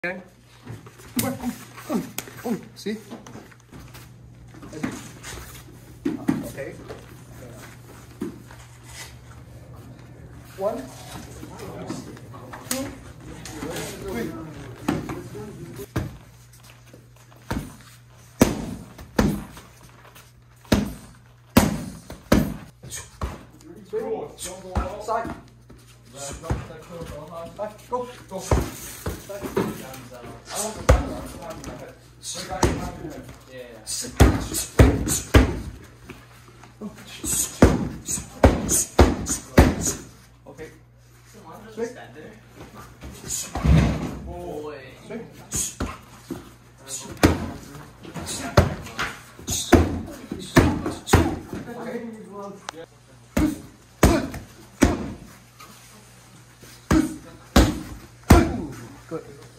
Okay. See? Okay. 1, 2, 3. Side. Go. Go. Okay. Swing. Boy. Swing. Okay. Good.